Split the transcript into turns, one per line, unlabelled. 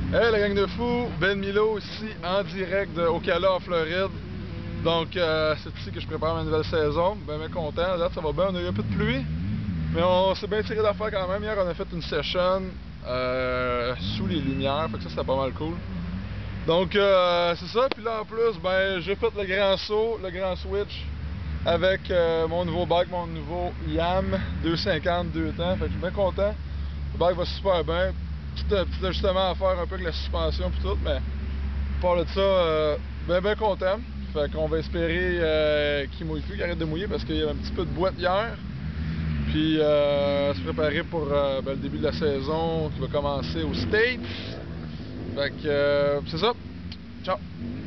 Hey la gang de fous, Ben Milo ici en direct de Ocala en Floride. Donc c'est ici que je prépare ma nouvelle saison. Ben content, là ça va bien, on a eu un peu de pluie. Mais on s'est bien tiré d'affaire quand même. Hier on a fait une session sous les lumières, fait que ça c'était pas mal cool. Donc c'est ça, puis là en plus ben j'ai fait le grand saut, le grand switch avec mon nouveau bike, mon nouveau YAM 250 2 temps. Fait que je suis bien content. Le bike va super bien. Petit ajustement à faire un peu avec la suspension et tout, mais à part de ça, bien content. Fait qu'on va espérer qu'il mouille plus, qu'il arrête de mouiller parce qu'il y avait un petit peu de boîte hier. Puis se préparer pour le début de la saison qui va commencer aux States. Fait que c'est ça. Ciao!